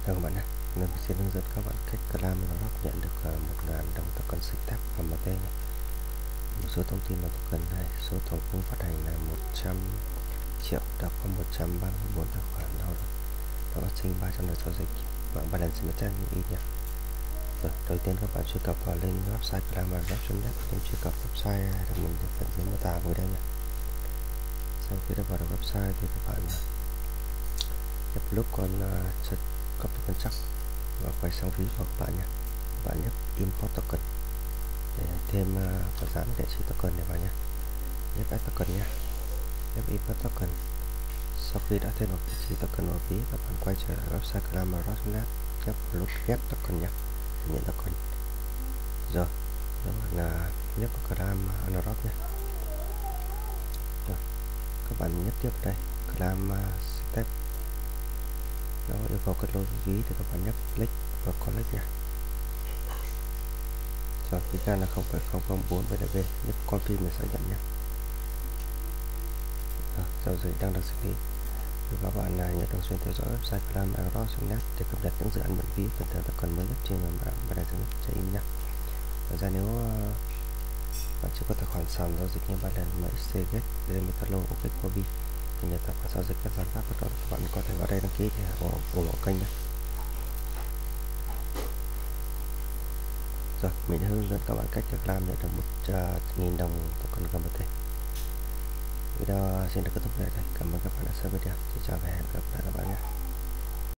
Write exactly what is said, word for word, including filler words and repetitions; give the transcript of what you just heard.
Chào các bạn nhé. Nên mình xin hướng dẫn các bạn cách claim Rock nhận được uh, một nghìn đồng token step em tê nhé. Một số thông tin là token này, số tổng vốn phát hành là một trăm triệu, đã có một trăm ba mươi bốn tài khoản lao động, đã phát sinh ba trăm lượt giao dịch và balance meter như ý nhé. Rồi, đầu tiên các bạn truy cập vào link website claimrock chấm net. Em truy cập website được mình để phần dưới mô tả dưới đây nhé. Sau khi đã vào được website thì các bạn nhập lúc con uh, copy con chắc và quay sang ví của các bạn nhé. Các bạn nhấp import token để thêm uh, và dán địa chỉ token này vào nhé. Nhấp add token nhé. Nhấp import token. Sau khi đã thêm một địa chỉ token vào ví, các bạn quay trở lại website claimrock chấm net, nhấp lúc get token nhé, nhận token. Rồi các bạn uh, nhấp vào claimrock nhé. Rồi các bạn nhấp tiếp vào đây claim uh, step. Nó yêu cầu kết nối ví thì các bạn nhấp click vào connect nhé. Rồi ký ra là không phẩy không không bốn bê đê bê, nhấp confirm để xác nhận nhé. Giao dịch đang được xử lý. Thì các bạn là nhớ thường xuyên theo dõi website claimrock chấm net để cập nhật những dự án miễn phí phần thưởng token mới nhất trên mạng và đại chúng cho in nhé. Ngoài ra nếu uh, bạn chưa có tài khoản sàn giao dịch như Binance, em ích xê, Get, Demetalo, OkCoin thì nhờ tài khoản giao dịch các sản pháp bắt đầu các bạn có thể vào đây đăng ký để ủng hộ kênh nhé. Rồi mình đã hướng dẫn các bạn cách claim nhận được một nghìn đồng token em tê. Video xin được kết thúc tại đây. Cảm ơn các bạn đã xem video. Xin chào và hẹn gặp lại các bạn nhé.